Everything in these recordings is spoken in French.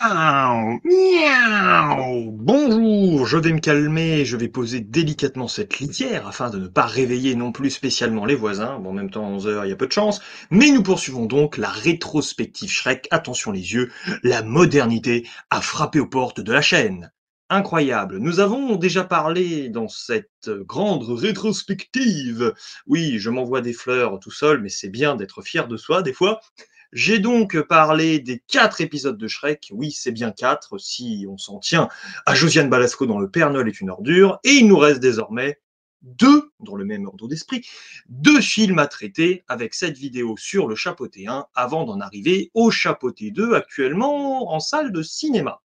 Miaou, miaou. Bonjour, je vais me calmer, je vais poser délicatement cette litière afin de ne pas réveiller non plus spécialement les voisins. Bon, en même temps, 11 heures, il y a peu de chance. Mais nous poursuivons donc la rétrospective Shrek. Attention les yeux, la modernité a frappé aux portes de la chaîne. Incroyable. Nous avons déjà parlé dans cette grande rétrospective. Oui, je m'envoie des fleurs tout seul, mais c'est bien d'être fier de soi des fois. J'ai donc parlé des 4 épisodes de Shrek. Oui, c'est bien 4, si on s'en tient à Josiane Balasco dans Le Père Noël est une ordure. Et il nous reste désormais 2, dans le même ordre d'esprit, 2 films à traiter avec cette vidéo sur le Chapeauté 1 avant d'en arriver au Chapeauté 2 actuellement en salle de cinéma.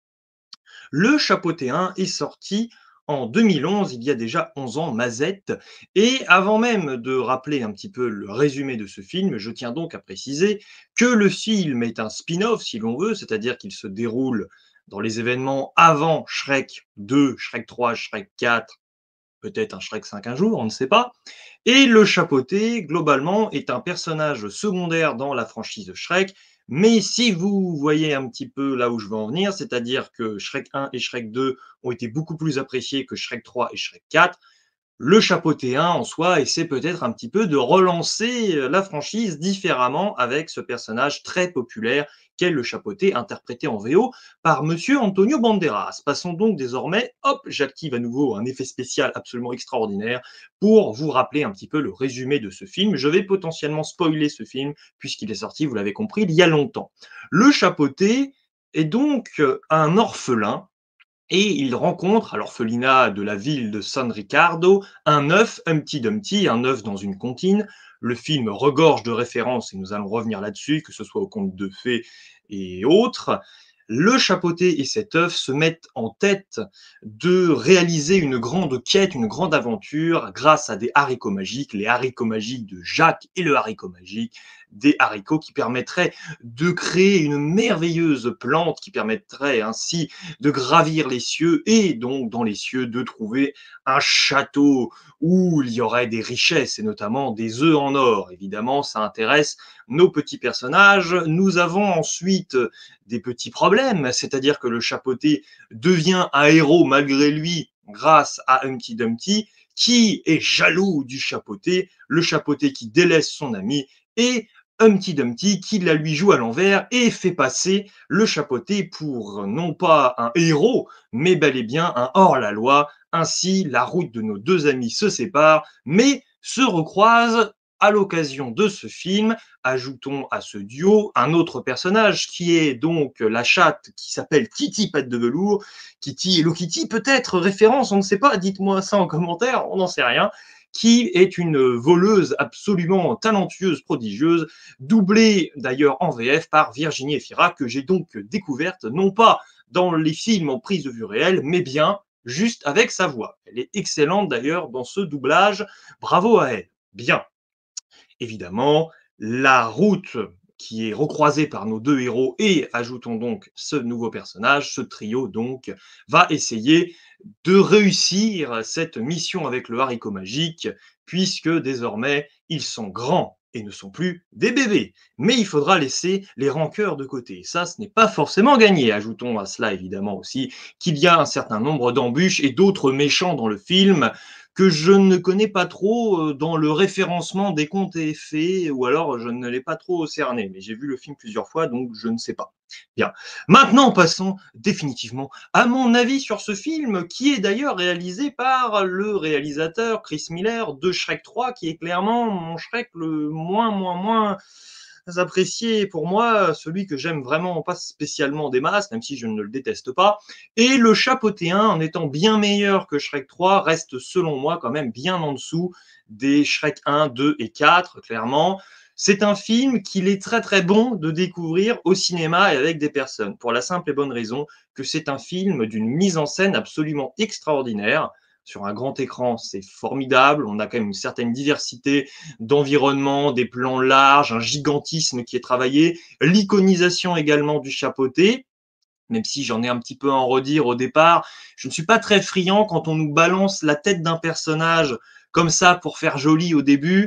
Le Chapeauté 1 est sorti en 2011, il y a déjà 11 ans, Mazette. Et avant même de rappeler un petit peu le résumé de ce film, je tiens donc à préciser que le film est un spin-off, si l'on veut, c'est-à-dire qu'il se déroule dans les événements avant Shrek 2, Shrek 3, Shrek 4, peut-être un Shrek 5 un jour, on ne sait pas. Et le Chapeauté, globalement, est un personnage secondaire dans la franchise Shrek. Mais si vous voyez un petit peu là où je veux en venir, c'est-à-dire que Shrek 1 et Shrek 2 ont été beaucoup plus appréciés que Shrek 3 et Shrek 4, le Chapeauté 1 en soi essaie peut-être un petit peu de relancer la franchise différemment avec ce personnage très populaire qu'est le Chapeauté, interprété en VO par Monsieur Antonio Banderas. Passons donc désormais, hop, j'active à nouveau un effet spécial absolument extraordinaire pour vous rappeler un petit peu le résumé de ce film. Je vais potentiellement spoiler ce film puisqu'il est sorti, vous l'avez compris, il y a longtemps. Le Chapeauté est donc un orphelin et il rencontre, à l'orphelinat de la ville de San Ricardo, un œuf, Humpty Dumpty, un œuf dans une comptine. Le film regorge de références, et nous allons revenir là-dessus, que ce soit au conte de fées et autres. Le Chapeauté et cet œuf se mettent en tête de réaliser une grande quête, une grande aventure grâce à des haricots magiques, les haricots magiques de Jacques et le haricot magique, des haricots qui permettraient de créer une merveilleuse plante qui permettrait ainsi de gravir les cieux et donc dans les cieux de trouver un château où il y aurait des richesses et notamment des œufs en or. Évidemment, ça intéresse nos petits personnages. Nous avons ensuite des petits problèmes, c'est-à-dire que le Chapeauté devient un héros malgré lui grâce à Humpty Dumpty qui est jaloux du Chapeauté, le Chapeauté qui délaisse son ami et Humpty Dumpty qui la lui joue à l'envers et fait passer le Chapeauté pour non pas un héros, mais bel et bien un hors-la-loi. Ainsi, la route de nos deux amis se sépare, mais se recroise à l'occasion de ce film. Ajoutons à ce duo un autre personnage qui est donc la chatte qui s'appelle Kitty Patte de Velours. Kitty Hello Kitty, peut-être référence, on ne sait pas, dites-moi ça en commentaire, on n'en sait rien, qui est une voleuse absolument talentueuse, prodigieuse, doublée d'ailleurs en VF par Virginie Efira, que j'ai donc découverte, non pas dans les films en prise de vue réelle, mais bien juste avec sa voix. Elle est excellente d'ailleurs dans ce doublage, bravo à elle. Bien, évidemment, la route qui est recroisée par nos deux héros et ajoutons donc ce nouveau personnage, ce trio donc, va essayer de réussir cette mission avec le haricot magique, puisque désormais ils sont grands et ne sont plus des bébés. Mais il faudra laisser les rancœurs de côté. Ça, ce n'est pas forcément gagné. Ajoutons à cela évidemment aussi qu'il y a un certain nombre d'embûches et d'autres méchants dans le film que je ne connais pas trop dans le référencement des contes et fées, ou alors je ne l'ai pas trop cerné, mais j'ai vu le film plusieurs fois, donc je ne sais pas. Bien. Maintenant, passons définitivement à mon avis sur ce film, qui est d'ailleurs réalisé par le réalisateur Chris Miller de Shrek 3, qui est clairement mon Shrek le moins apprécié pour moi, celui que j'aime vraiment pas spécialement des masses, même si je ne le déteste pas. Et le Chapeauté 1, en étant bien meilleur que Shrek 3, reste selon moi quand même bien en dessous des Shrek 1, 2 et 4, clairement. C'est un film qu'il est très très bon de découvrir au cinéma et avec des personnes, pour la simple et bonne raison que c'est un film d'une mise en scène absolument extraordinaire. Sur un grand écran, c'est formidable. On a quand même une certaine diversité d'environnement, des plans larges, un gigantisme qui est travaillé, l'iconisation également du Chapeauté, même si j'en ai un petit peu à en redire au départ. Je ne suis pas très friand quand on nous balance la tête d'un personnage comme ça pour faire joli au début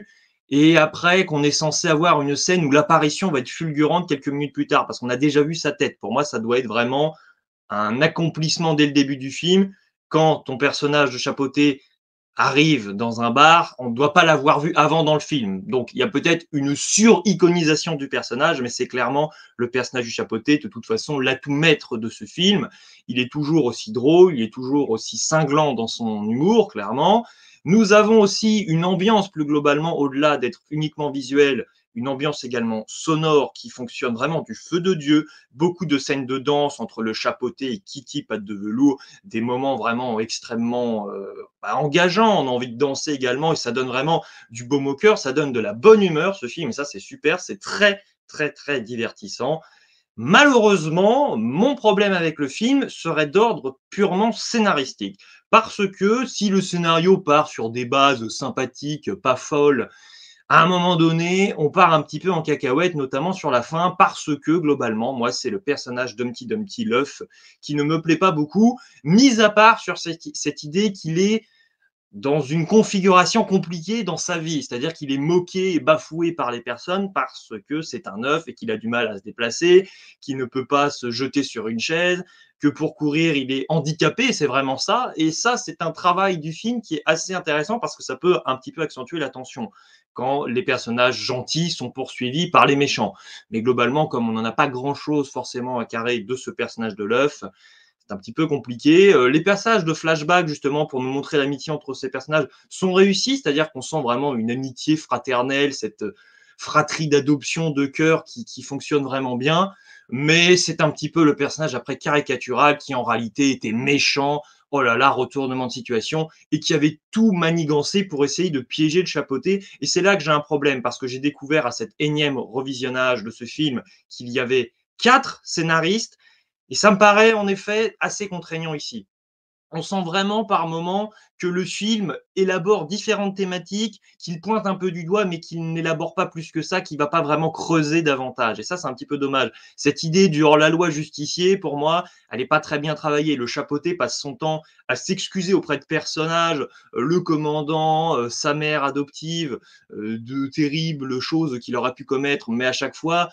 et après qu'on est censé avoir une scène où l'apparition va être fulgurante quelques minutes plus tard, parce qu'on a déjà vu sa tête. Pour moi, ça doit être vraiment un accomplissement dès le début du film. Quand ton personnage de chapeauté arrive dans un bar, on ne doit pas l'avoir vu avant dans le film. Donc il y a peut-être une sur-iconisation du personnage, mais c'est clairement le personnage du chapeauté, de toute façon, l'atout maître de ce film. Il est toujours aussi drôle, il est toujours aussi cinglant dans son humour, clairement. Nous avons aussi une ambiance plus globalement, au-delà d'être uniquement visuelle, une ambiance également sonore qui fonctionne vraiment du feu de Dieu. Beaucoup de scènes de danse entre le chapeauté et Kitty, patte de velours, des moments vraiment extrêmement engageants. On a envie de danser également et ça donne vraiment du baume au cœur, ça donne de la bonne humeur ce film et ça c'est super, c'est très très très divertissant. Malheureusement, mon problème avec le film serait d'ordre purement scénaristique. Parce que si le scénario part sur des bases sympathiques, pas folles, à un moment donné, on part un petit peu en cacahuète, notamment sur la fin, parce que globalement, moi, c'est le personnage d'Humpty Dumpty, l'œuf, qui ne me plaît pas beaucoup, mis à part sur cette idée qu'il est dans une configuration compliquée dans sa vie, c'est-à-dire qu'il est moqué et bafoué par les personnes parce que c'est un œuf et qu'il a du mal à se déplacer, qu'il ne peut pas se jeter sur une chaise, que pour courir, il est handicapé, c'est vraiment ça. Et ça, c'est un travail du film qui est assez intéressant parce que ça peut un petit peu accentuer la tension quand les personnages gentils sont poursuivis par les méchants. Mais globalement, comme on n'en a pas grand-chose forcément à carrer de ce personnage de l'œuf, c'est un petit peu compliqué. Les passages de flashback, justement, pour nous montrer l'amitié entre ces personnages, sont réussis, c'est-à-dire qu'on sent vraiment une amitié fraternelle, cette fratrie d'adoption de cœur qui fonctionne vraiment bien. Mais c'est un petit peu le personnage après caricatural qui en réalité était méchant, oh là là, retournement de situation, et qui avait tout manigancé pour essayer de piéger le chapeauté. Et c'est là que j'ai un problème, parce que j'ai découvert à cet énième revisionnage de ce film qu'il y avait 4 scénaristes et ça me paraît en effet assez contraignant ici. On sent vraiment par moments que le film élabore différentes thématiques, qu'il pointe un peu du doigt, mais qu'il n'élabore pas plus que ça, qu'il ne va pas vraiment creuser davantage. Et ça, c'est un petit peu dommage. Cette idée du hors-la-loi justicier, pour moi, elle n'est pas très bien travaillée. Le chapeauté passe son temps à s'excuser auprès de personnages, le commandant, sa mère adoptive, de terribles choses qu'il aurait pu commettre, mais à chaque fois,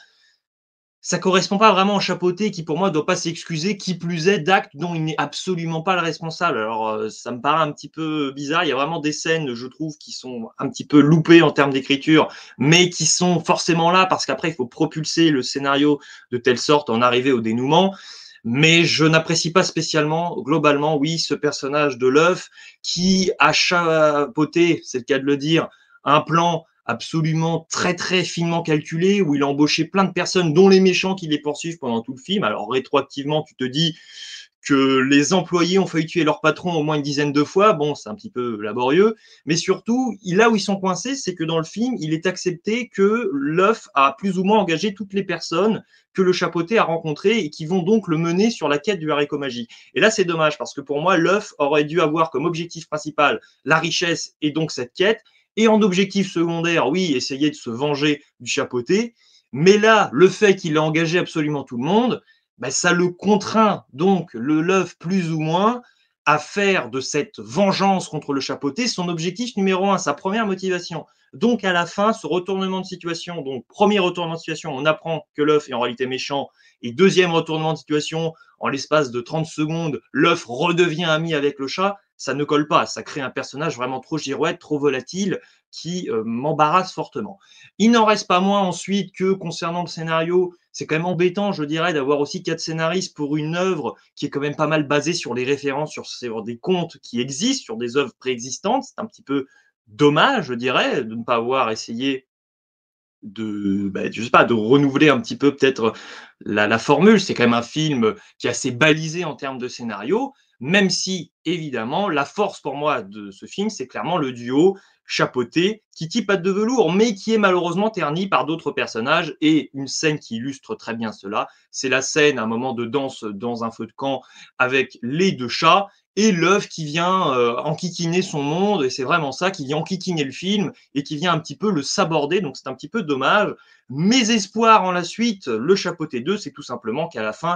ça correspond pas vraiment au chapeauté qui, pour moi, doit pas s'excuser, qui plus est d'actes dont il n'est absolument pas le responsable. Alors, ça me paraît un petit peu bizarre. Il y a vraiment des scènes, je trouve, qui sont un petit peu loupées en termes d'écriture, mais qui sont forcément là parce qu'après, il faut propulser le scénario de telle sorte à en arriver au dénouement. Mais je n'apprécie pas spécialement, globalement, oui, ce personnage de l'œuf qui a chapeauté, c'est le cas de le dire, un plan absolument très très finement calculé où il a embauché plein de personnes dont les méchants qui les poursuivent pendant tout le film. Alors rétroactivement, tu te dis que les employés ont failli tuer leur patron au moins une dizaine de fois. Bon, c'est un petit peu laborieux, mais surtout, là où ils sont coincés, c'est que dans le film, il est accepté que l'œuf a plus ou moins engagé toutes les personnes que le chapeauté a rencontrées et qui vont donc le mener sur la quête du haricot magique. Et là, c'est dommage parce que pour moi, l'œuf aurait dû avoir comme objectif principal la richesse et donc cette quête, et en objectif secondaire, oui, essayer de se venger du chapeauté. Mais là, le fait qu'il a engagé absolument tout le monde, ben, ça le contraint, donc, le l'œuf plus ou moins, à faire de cette vengeance contre le chapeauté son objectif numéro un, sa première motivation. Donc, à la fin, ce retournement de situation, donc, premier retournement de situation, on apprend que l'œuf est en réalité méchant, et deuxième retournement de situation, en l'espace de 30 secondes, l'œuf redevient ami avec le chat, ça ne colle pas, ça crée un personnage vraiment trop girouette, trop volatile, qui m'embarrasse fortement. Il n'en reste pas moins ensuite que concernant le scénario, c'est quand même embêtant, je dirais, d'avoir aussi 4 scénaristes pour une œuvre qui est quand même pas mal basée sur les références, sur des contes qui existent, sur des œuvres préexistantes. C'est un petit peu dommage, je dirais, de ne pas avoir essayé de, bah, je sais pas, de renouveler un petit peu peut-être la formule. C'est quand même un film qui est assez balisé en termes de scénario, même si, évidemment, la force pour moi de ce film, c'est clairement le duo chapeauté, Kitty patte de velours, mais qui est malheureusement terni par d'autres personnages. Et une scène qui illustre très bien cela, c'est la scène, à un moment de danse dans un feu de camp avec les deux chats et l'œuf qui vient enquiquiner son monde. Et c'est vraiment ça, qui vient enquiquiner le film et qui vient un petit peu le saborder. Donc c'est un petit peu dommage. Mes espoirs en la suite, le chapeauté 2, c'est tout simplement qu'à la fin,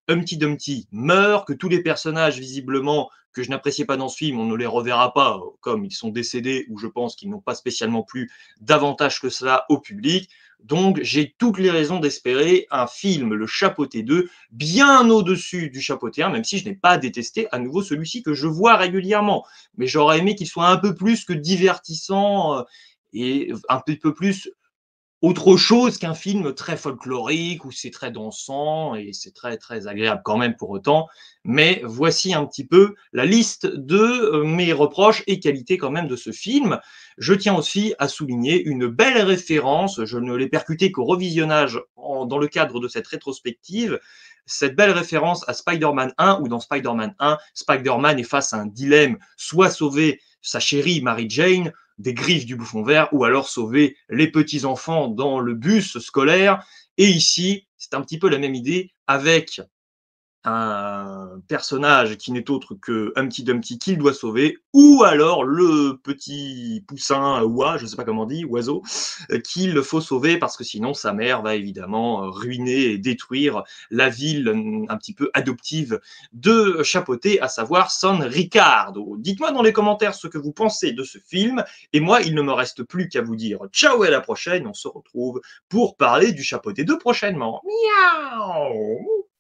Humpty Dumpty meurt, que tous les personnages visiblement que je n'appréciais pas dans ce film, on ne les reverra pas comme ils sont décédés ou je pense qu'ils n'ont pas spécialement plu davantage que cela au public. Donc j'ai toutes les raisons d'espérer un film, Le Chapeauté 2, bien au-dessus du Chapeauté 1, même si je n'ai pas détesté à nouveau celui-ci que je vois régulièrement. Mais j'aurais aimé qu'il soit un peu plus que divertissant et un petit peu plus autre chose qu'un film très folklorique où c'est très dansant et c'est très, très agréable quand même pour autant. Mais voici un petit peu la liste de mes reproches et qualités quand même de ce film. Je tiens aussi à souligner une belle référence, je ne l'ai percuté qu'au revisionnage dans le cadre de cette rétrospective, cette belle référence à Spider-Man 1, où dans Spider-Man 1, Spider-Man est face à un dilemme, soit sauver sa chérie Mary Jane des griffes du bouffon vert, ou alors sauver les petits-enfants dans le bus scolaire. Et ici, c'est un petit peu la même idée avec un personnage qui n'est autre que Humpty Dumpty qu'il doit sauver, ou alors le petit poussin oie, je ne sais pas comment on dit, oiseau, qu'il faut sauver parce que sinon sa mère va évidemment ruiner et détruire la ville un petit peu adoptive de Chapeauté, à savoir San Ricardo. Dites-moi dans les commentaires ce que vous pensez de ce film, et moi il ne me reste plus qu'à vous dire ciao et à la prochaine, on se retrouve pour parler du Chapeauté 2 prochainement. Miaou.